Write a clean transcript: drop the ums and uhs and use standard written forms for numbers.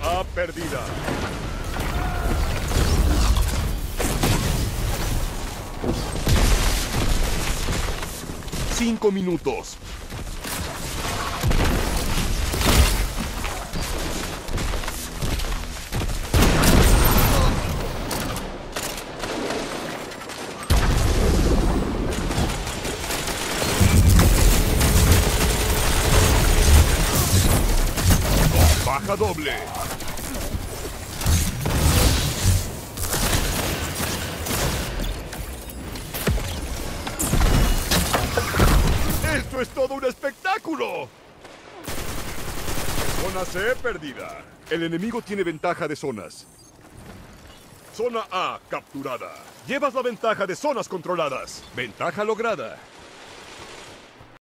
A perdida. Cinco minutos. Baja doble. ¡Esto es todo un espectáculo! Zona C perdida. El enemigo tiene ventaja de zonas. Zona A capturada. Llevas la ventaja de zonas controladas. Ventaja lograda.